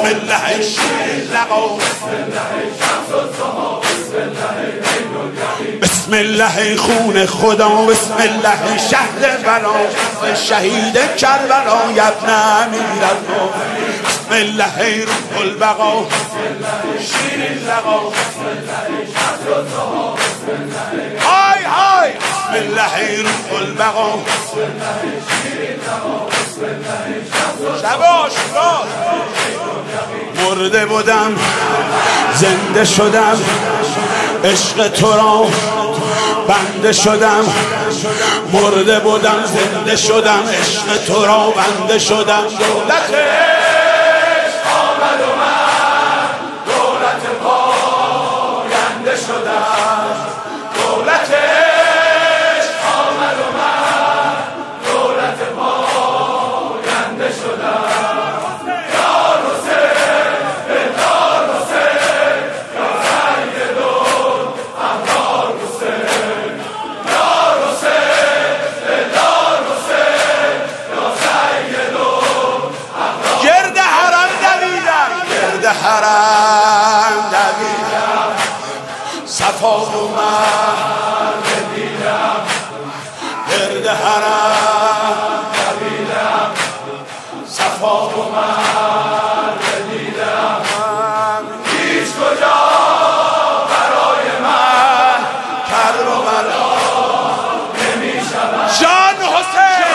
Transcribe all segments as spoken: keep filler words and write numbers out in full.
الله شیر لقا بسم الله خون خدا بسم الله شهد بلا شهید کربلا ابن امیر المؤمنین بسم الله روح البقا شیر لقا های های بسم الله روح البقا شباش راست مرده بودم زنده شدم عشق تو را بنده شدم مرده بودم زنده شدم عشق تو را بنده شدم دولت عشق آمد و من دولت پاینده شدم دولت عشق آمد و من دولت پاینده شدم حرم دویدم صفا و مرد دیدم گرد حرم دویدم صفا و مرد دیدم هیچ کجا برای من کرب و بلا نمی شود جان حسین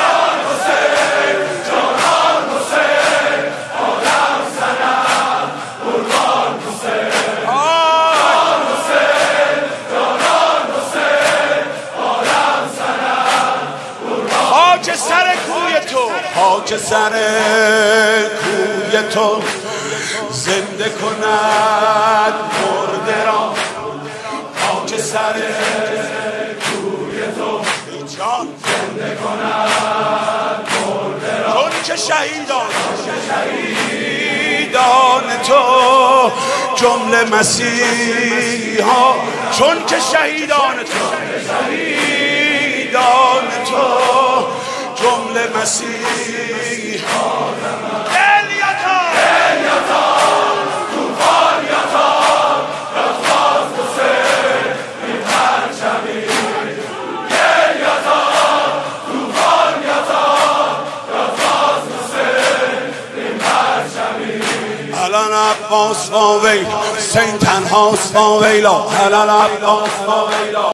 خاک سر کوی تو خاک سر کوی تو زنده کند مرده را خاک سر کوی تو جان زنده کند مرده را چون که شهیدان شهیدان تو جمله مسیحا چون که شهیدان تو شهیدان تو جمله مسیح الیاتا الیاتا توفان یاتا رفاز حسین این پرچمی الیاتا توفان یاتا رفاز حسین این پرچمی الان عباس با ویلا حسین تنهاست با ویلا الان عباس با ویلا